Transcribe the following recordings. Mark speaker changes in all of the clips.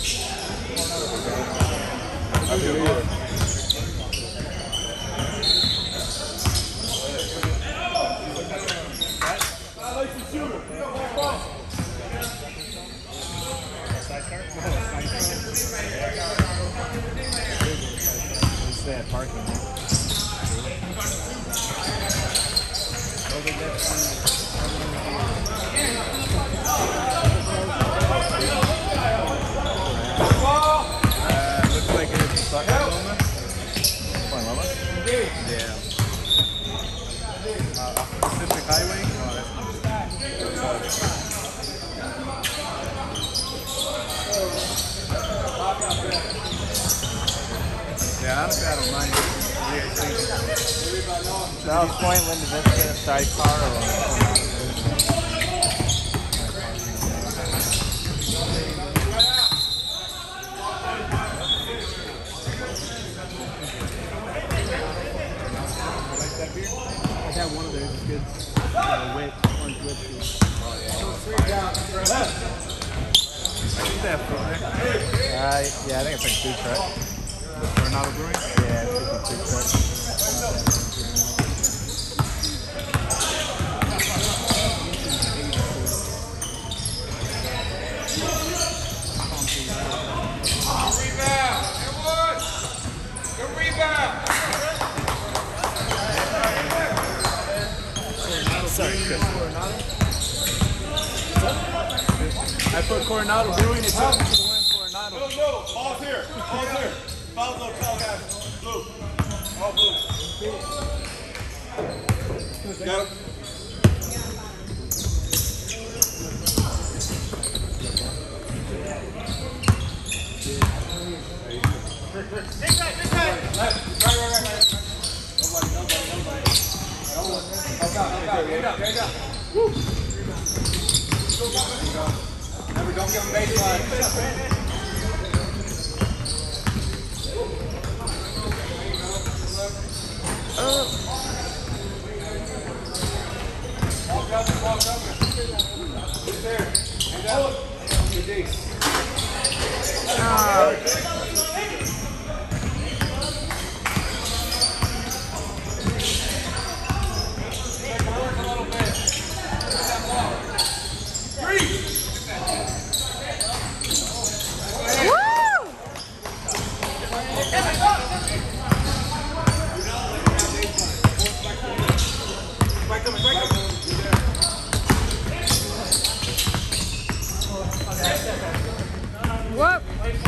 Speaker 1: Yeah, honestly, I don't mind.
Speaker 2: That was Point Linda Vista sidecar or
Speaker 1: I had one of those. It's good. Wet, orange whip. That
Speaker 2: yeah, I think it's like food truck.
Speaker 1: Coronado Brewing?
Speaker 2: Yeah, it's like a food truck.
Speaker 3: Rebound! Everyone! Good rebound!
Speaker 1: Sorry, Chris. I put Coronado Brewing. It's up to win Coronado.
Speaker 3: No, ball's here. Ball's here. Ball's up, tall guys. Blue. All blue. Got him. Right. Nobody. Woo. Remember, don't give him baseline. Walk up. Who's there? Hand out. Good D.
Speaker 4: What?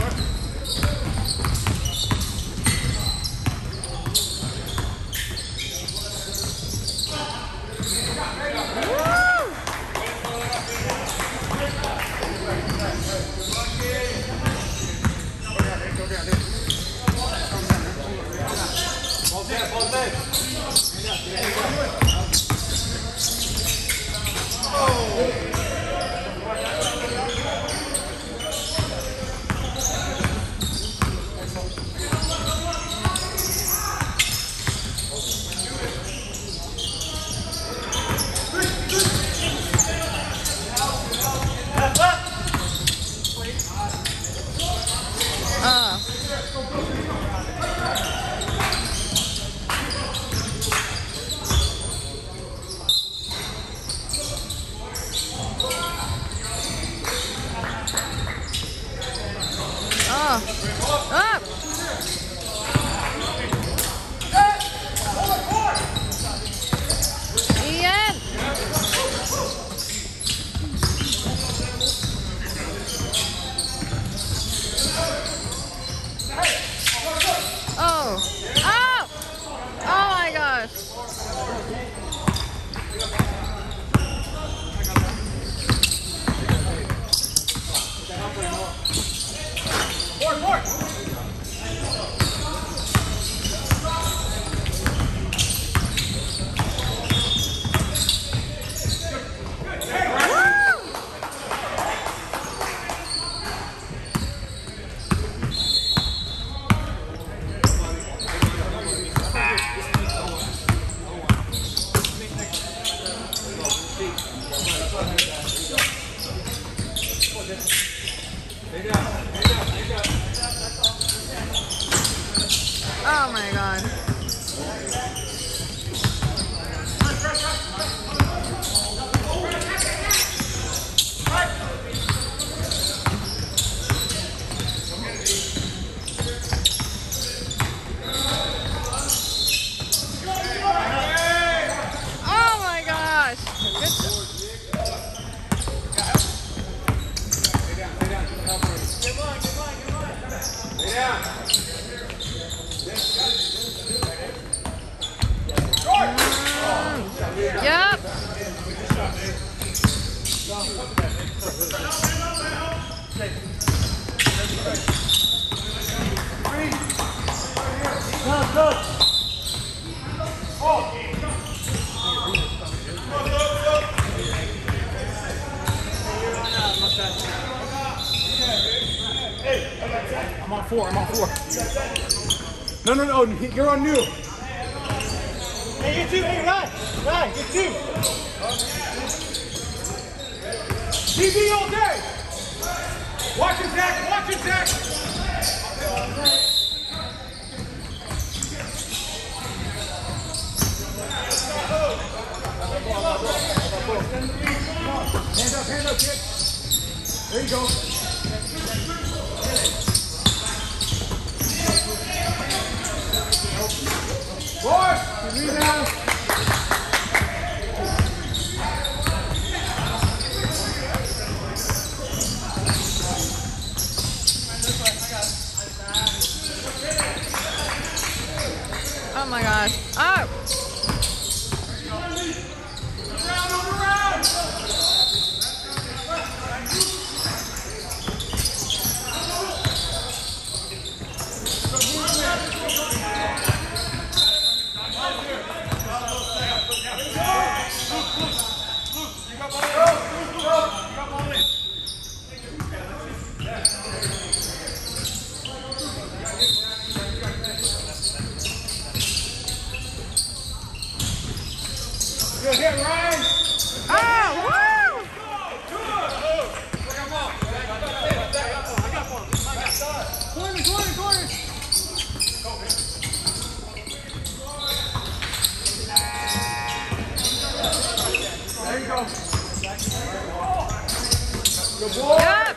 Speaker 4: Up! Ian! Oh! Oh! Oh my gosh!
Speaker 3: More! Stay down.
Speaker 1: I'm on 4. No, you're on new. Hey, you two, hey, Ryan, you two. TV all day. Watch it, Zach. Hands up, kid. There you go. Boys, rebound.
Speaker 4: Oh my gosh. Oh!
Speaker 1: Good hit, Ryan.
Speaker 4: Oh! Woo!
Speaker 1: Corner. There you go. Good boy.
Speaker 4: Yep!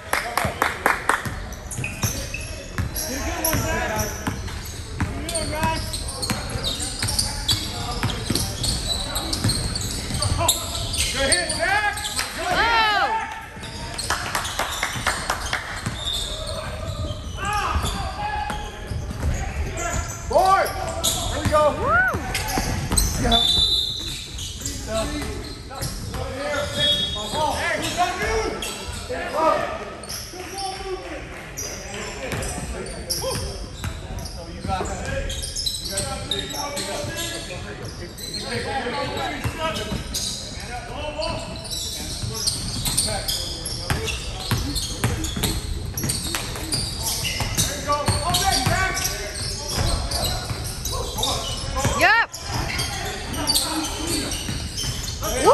Speaker 1: Good one, Zach. Good, Ryan. Good hit, Zach. Good hit. Boy, there we go.
Speaker 4: Woo!
Speaker 1: Yeah. Hey, who's on you?
Speaker 4: Yep! Woo!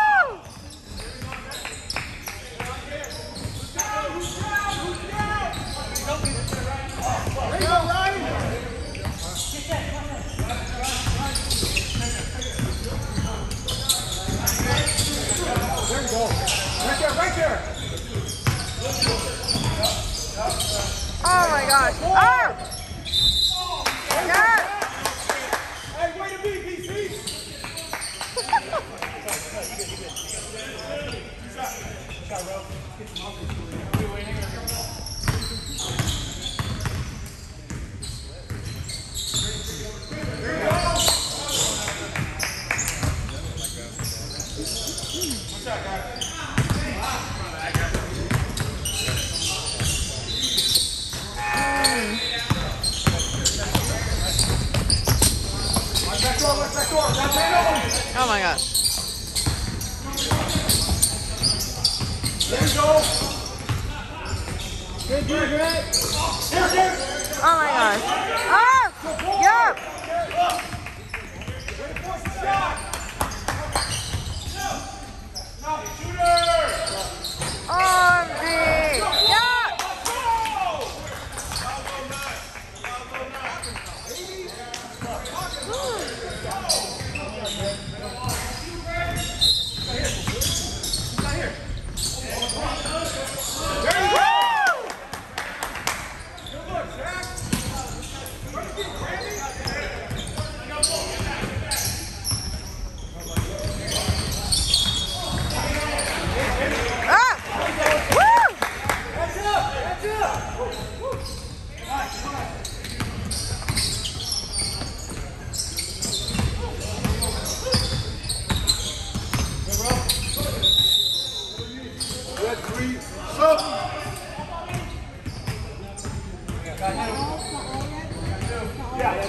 Speaker 1: There you go, Ryan. There you go. Right there.
Speaker 4: Oh my gosh. Oh! Yes!
Speaker 1: Hey, way to be, PC.
Speaker 4: Oh my gosh.
Speaker 1: There you go. Good, Greg. Here.
Speaker 4: Oh my gosh. Oh! Yep! OMG! Yep!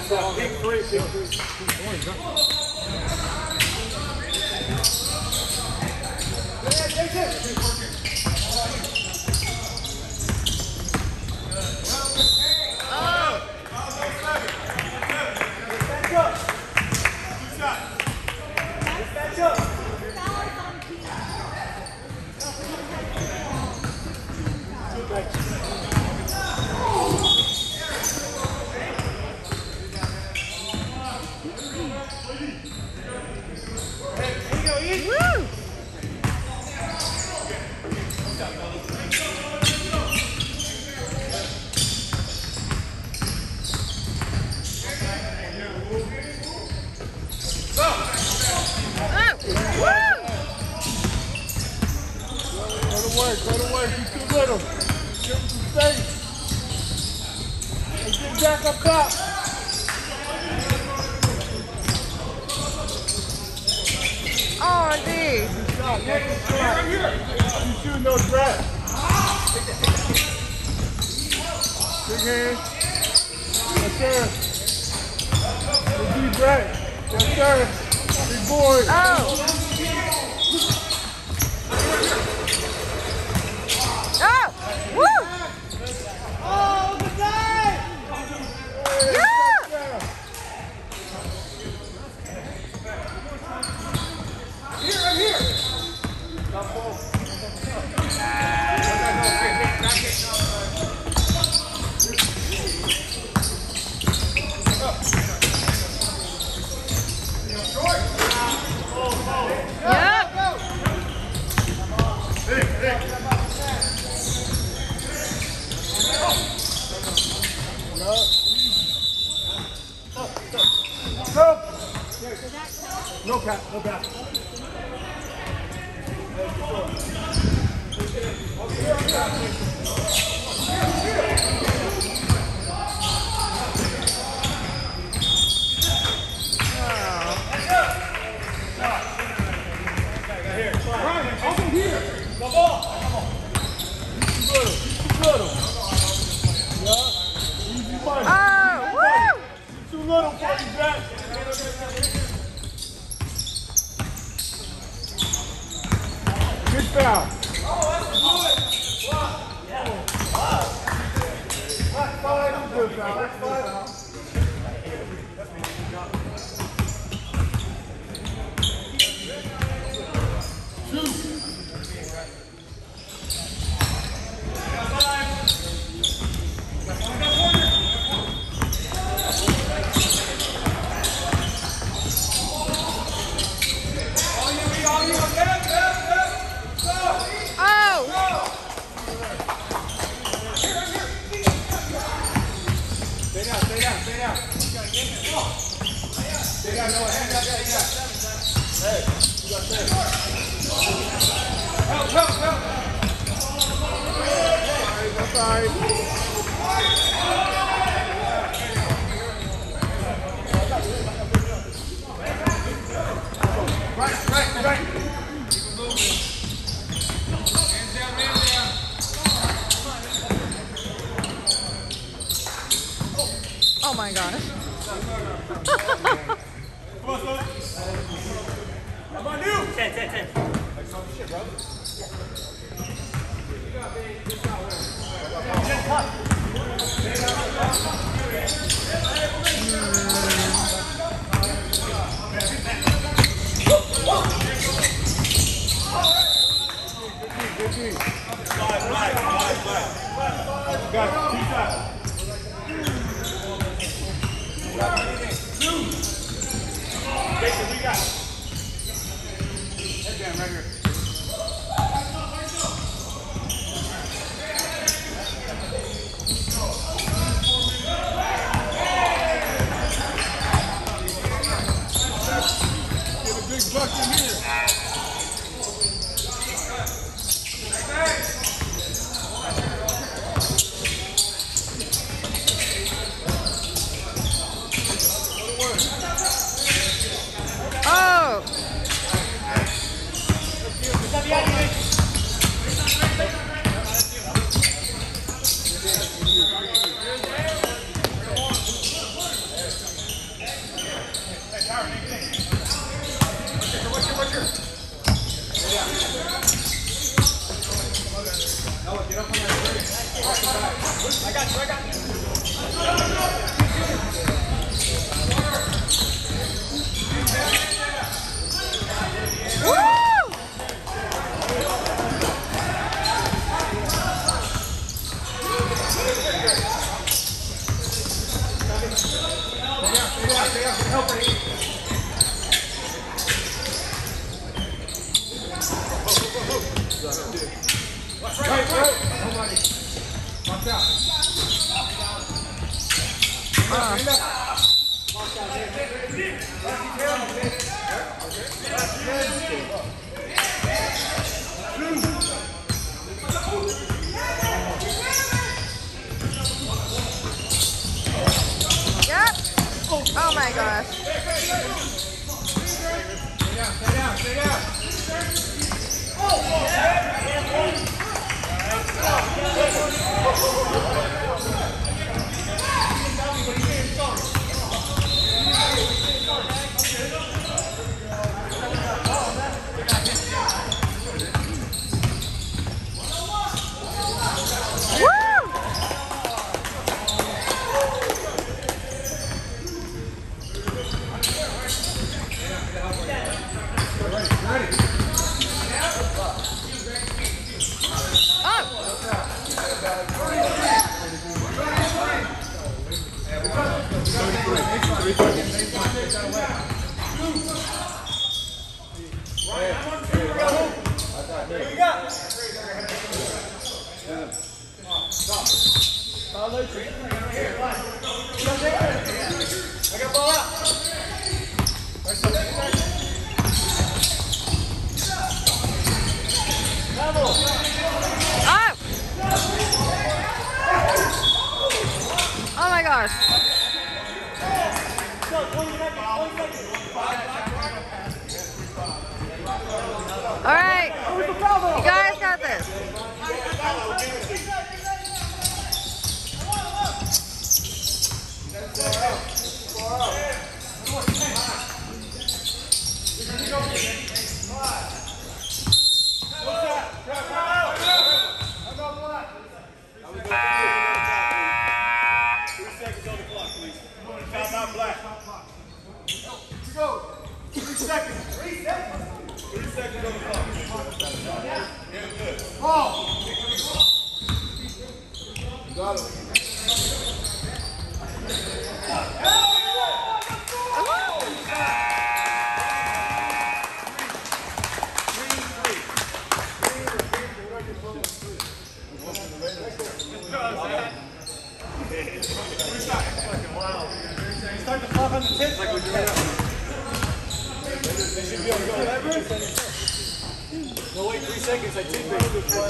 Speaker 3: Big three, big three.
Speaker 4: Woo!
Speaker 3: Go to work, you too little. Give him some space. And get Jack up top.
Speaker 4: Oh, D.
Speaker 3: Shot, that's a shot. You shooting no trap. Big hand. Yes, sir. Good deep right. Yes, sir. Big boy.
Speaker 4: Oh. Oh! Woo!
Speaker 3: Oh, good night.
Speaker 4: Yeah!
Speaker 3: Here, I'm here.
Speaker 4: Yep.
Speaker 3: No cap, no cap.
Speaker 4: Oh, woo!
Speaker 3: Too little for you, Jack. Good foul. That's fine. Good foul. That's fine.
Speaker 4: Oh my gosh.
Speaker 3: Come on, you.
Speaker 5: 10.
Speaker 4: Oh! Yep. Oh my gosh. Oh my gosh. All right. You guys got this.
Speaker 1: Start the clock on the 10th like we do right now. They should be able to go. No, wait 3 seconds. I take it.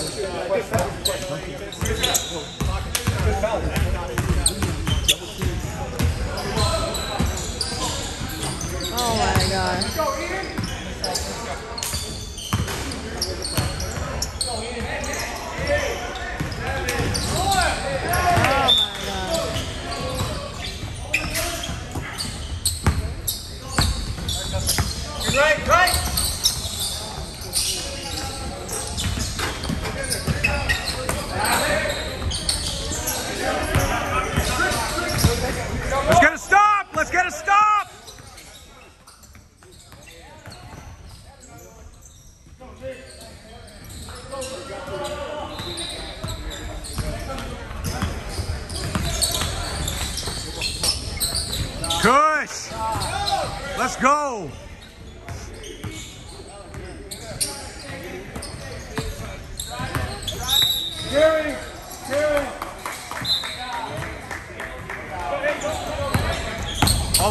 Speaker 4: Oh my god.
Speaker 1: Right.
Speaker 3: Let's get a stop! Let's get a stop! Kush! Let's go!
Speaker 1: Gary!
Speaker 3: Oh,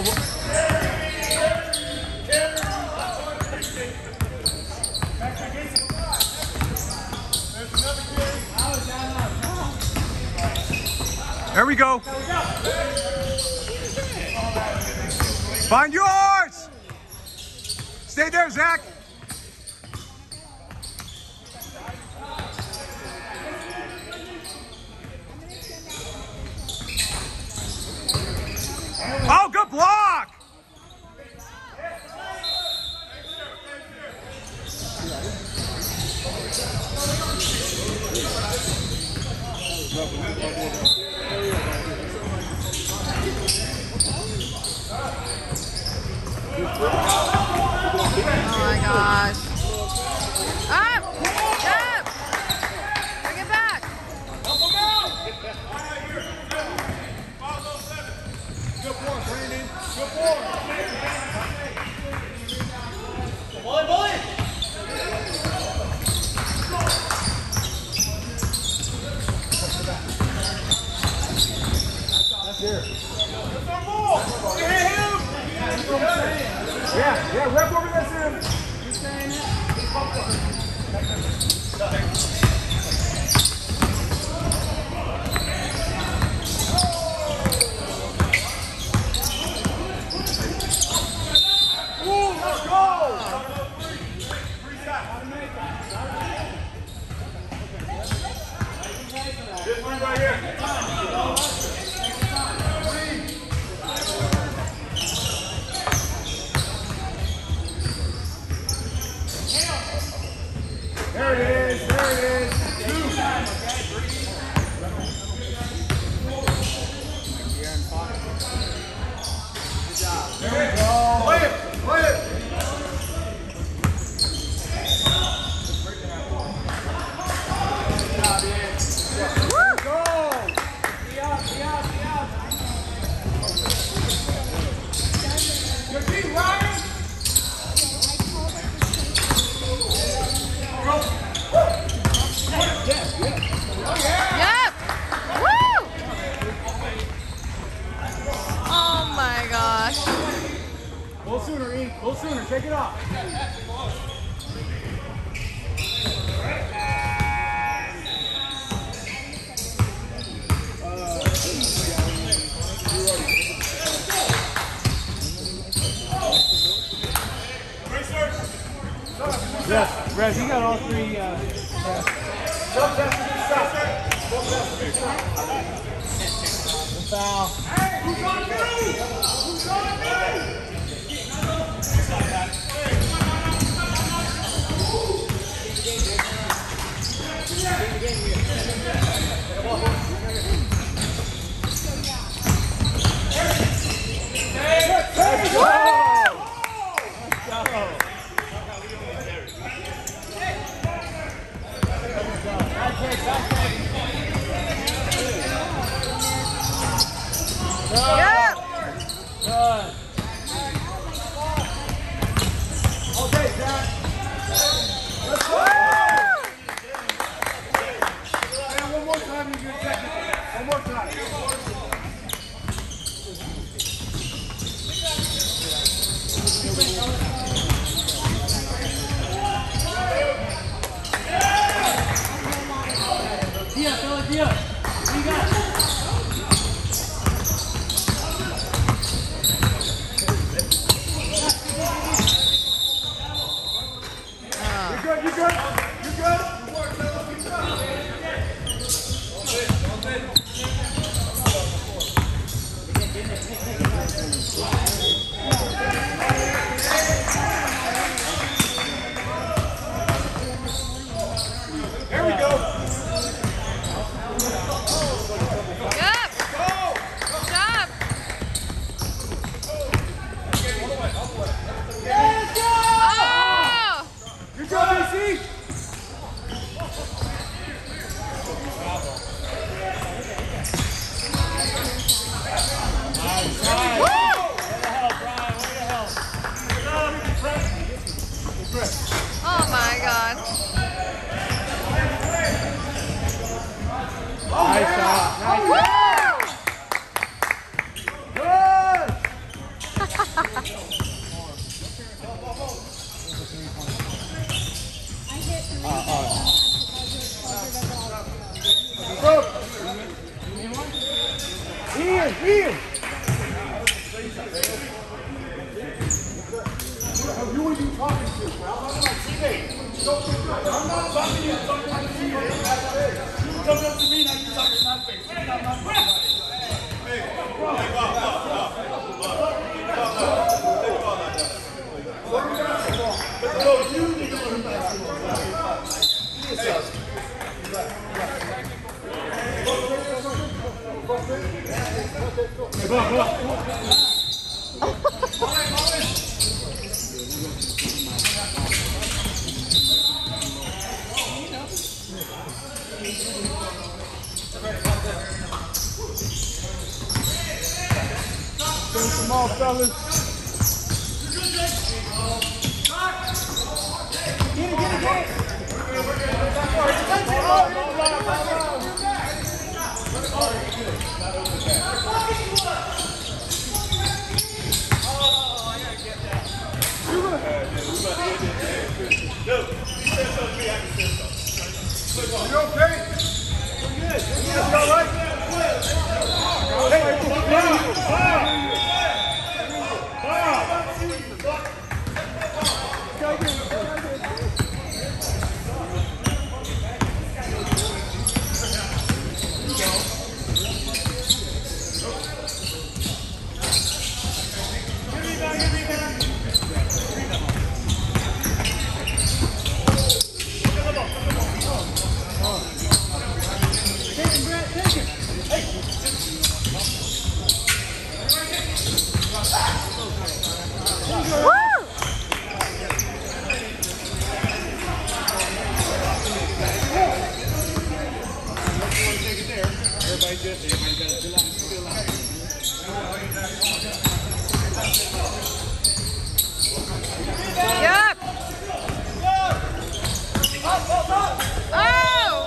Speaker 3: there we go. Find yours. Stay there, Zach. Oh, good block.
Speaker 4: Oh my gosh. Up! Up! Bring it back.
Speaker 3: Good boy, Brandon. Good boy. That's here. Yeah, rep over that Sam. You saying it? Let's go! This one right here. There it is, there it is. There we go. Play it, play it. Go. Be out, be out, be out. Good beat, Ryan.
Speaker 4: Yep! Woo! Oh my gosh.
Speaker 3: Go sooner, E. Go sooner. Take it off. Yes, Rev, you got all three. Foul. Hey, who's on me? Who's on me?
Speaker 4: Yep!
Speaker 3: Good. Okay, Jack. Let's go. Man, one more time, you get technical. One more time. Dia, fella, Dia. What do you got? You good? You good? You good? There we go.
Speaker 4: Yep! Good job! Oh!
Speaker 3: Good job, BC.
Speaker 4: Woo! Oh my god.
Speaker 3: Nice shot. Nice
Speaker 4: Woo!
Speaker 3: Good. Look. Ian. Who are you talking to, pal? I'm not teammate. I'm not talking to you. I'm talking to you. You come up to me now. You talking to my face. You're not my face. Hey, let's go. You need to learn that. Finish them off, fellas. You okay? We're good. You all right?
Speaker 4: Yep. Oh!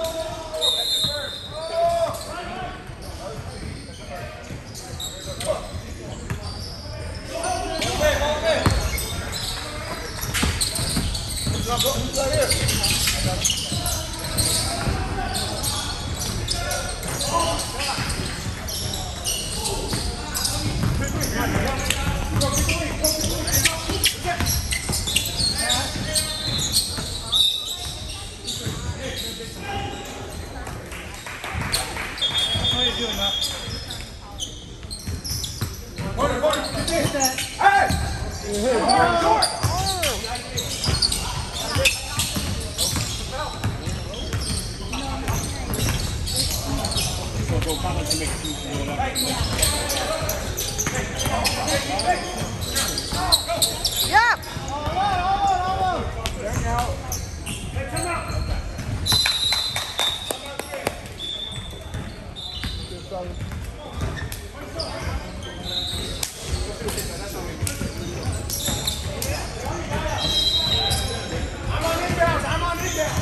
Speaker 4: Yep.
Speaker 3: I'm on inbound.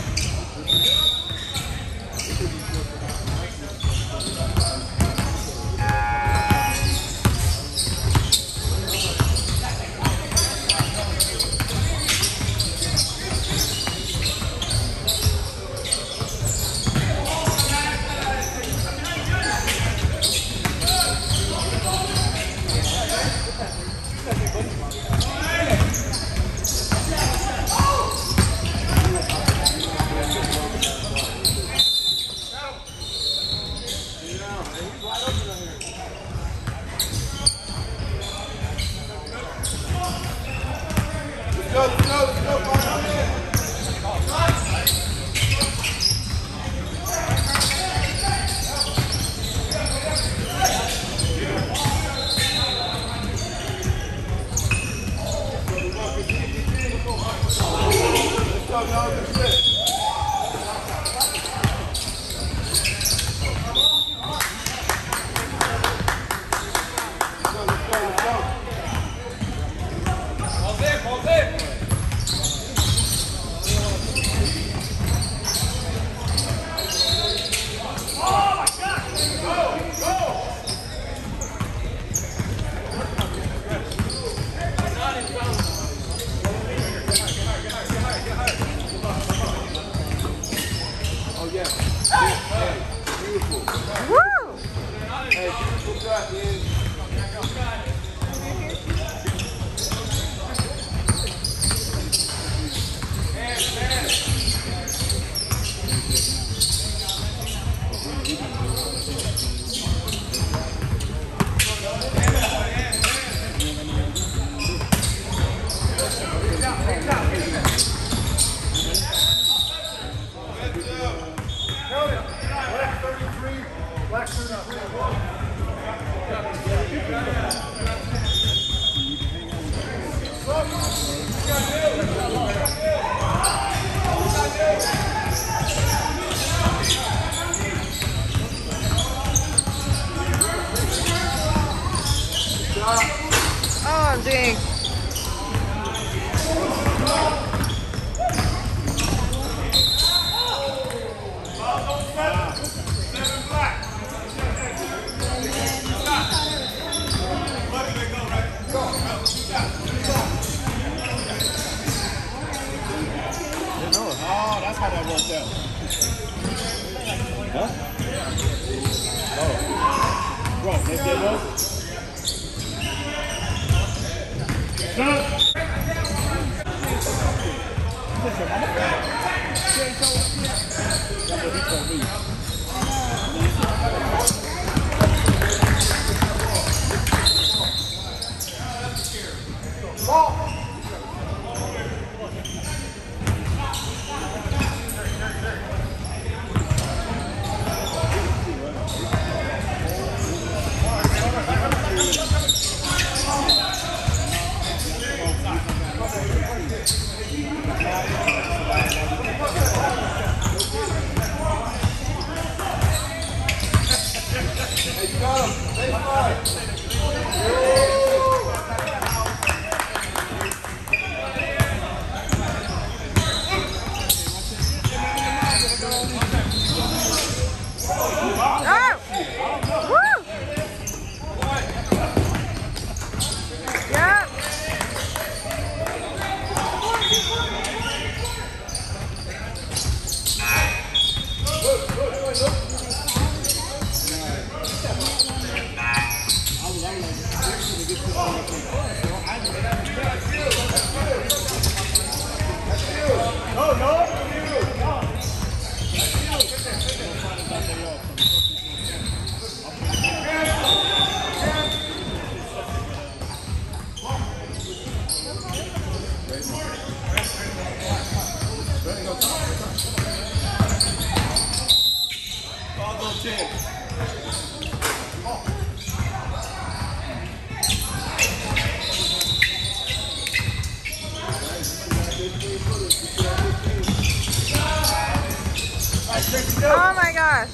Speaker 3: Black 33.
Speaker 4: Oh, dang.
Speaker 1: Oh, that's how that worked out. Huh? Oh. Bro, let's get those. That's what he told me.
Speaker 4: Oh my gosh.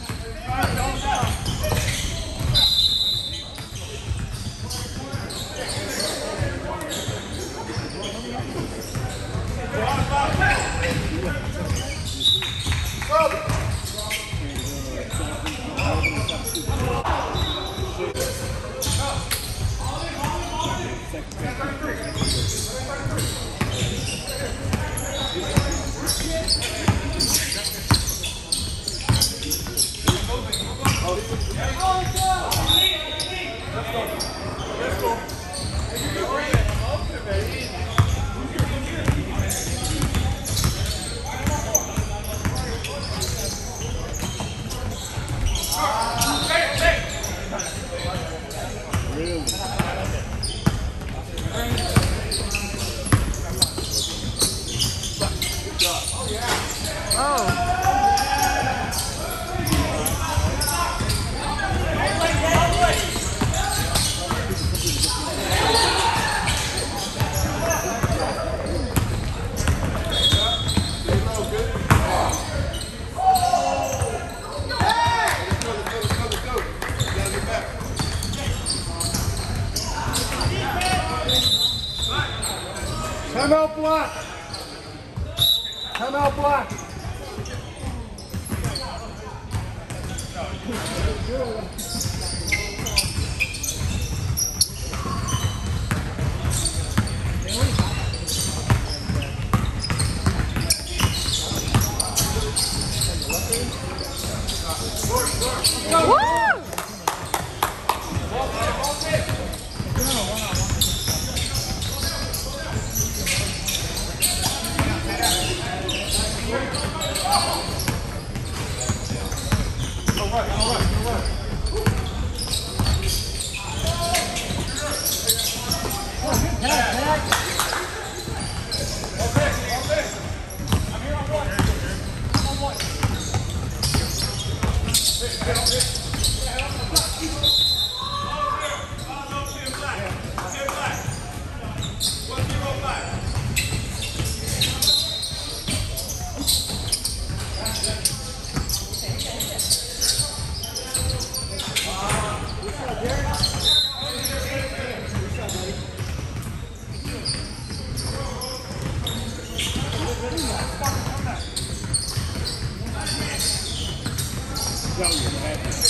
Speaker 3: Come out block. Come out block.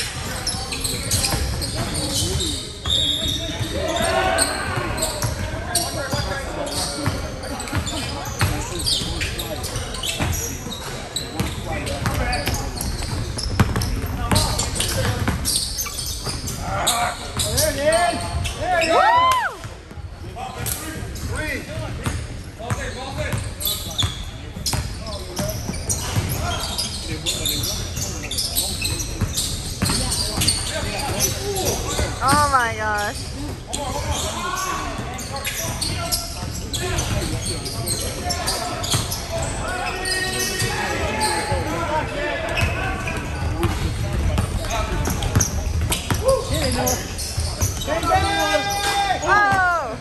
Speaker 4: Oh my gosh. Oh!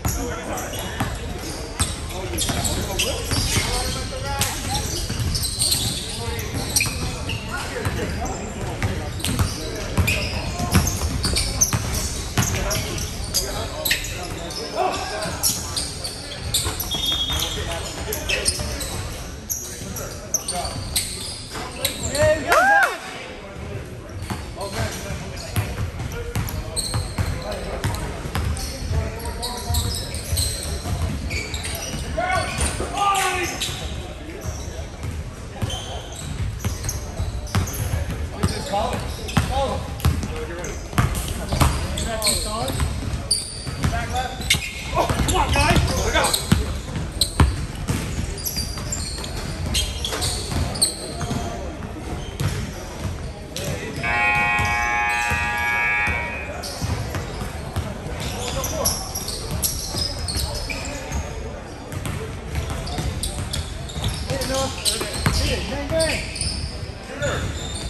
Speaker 3: Come on, guys. Look out.
Speaker 1: Hit it, Noah. Hit it. Bang, bang.